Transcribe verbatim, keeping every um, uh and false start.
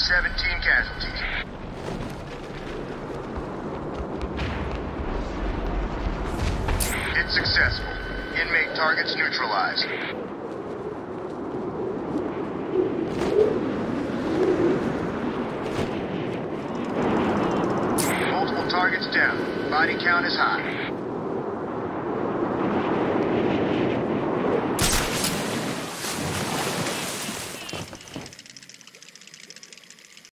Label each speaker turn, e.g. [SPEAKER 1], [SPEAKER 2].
[SPEAKER 1] seventeen casualties. It's successful. Inmate targets neutralized. Multiple targets down. Body count is high.